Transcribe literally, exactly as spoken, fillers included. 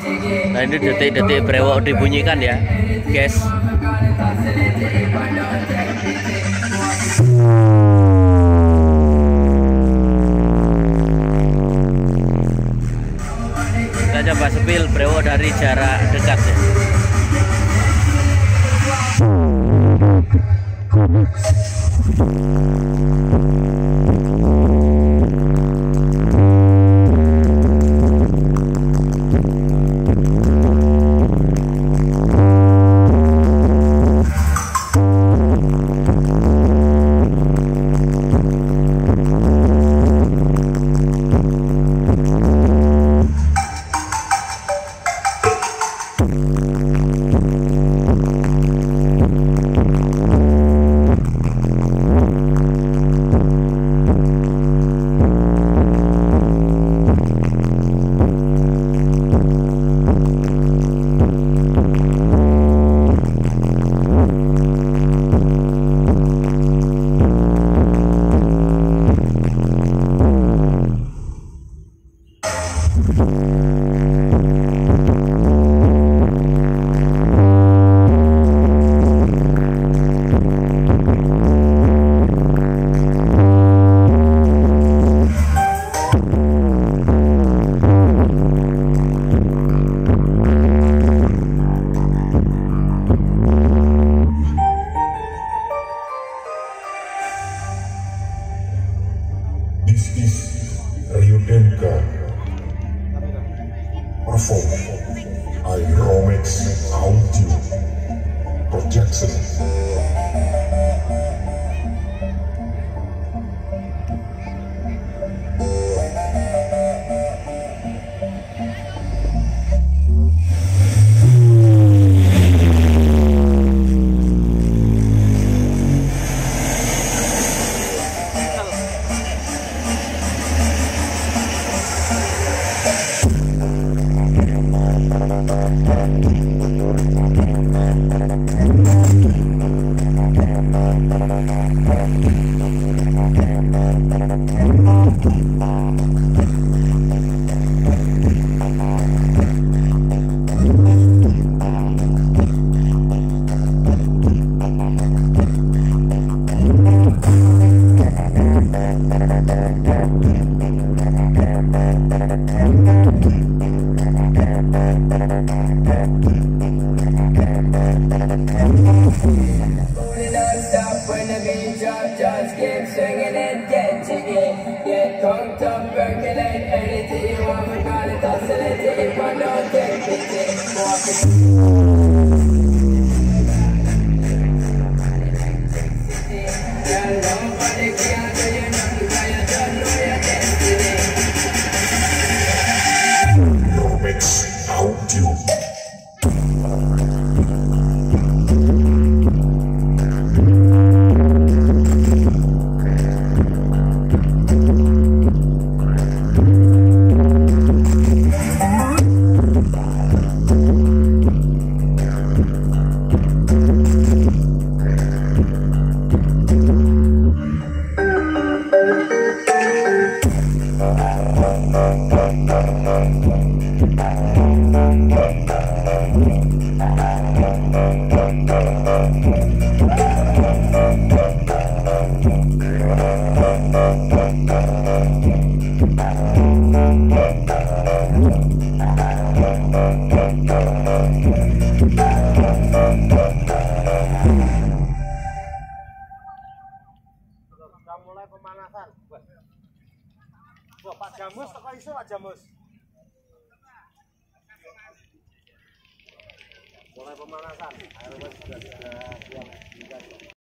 Nah ini detik-detik brewok dibunyikan ya guys. Kita coba sepil brewok dari jarak dekat ya. This is Ryudenka perform Aeromex Audio Projection. Just keep swinging it, get jiggy, get drunk, up, percolate, anything you want, we call it oscillate, if I don't take pity, walk it. Girl, nobody can do you nothing, cause you don't know your destiny. Aeromex Audio. Sudah mulai pemanasan. Wah, Pak Jamus, toko isu Pak Jamus. Mulai pemanasan. Air sudah sudah siap.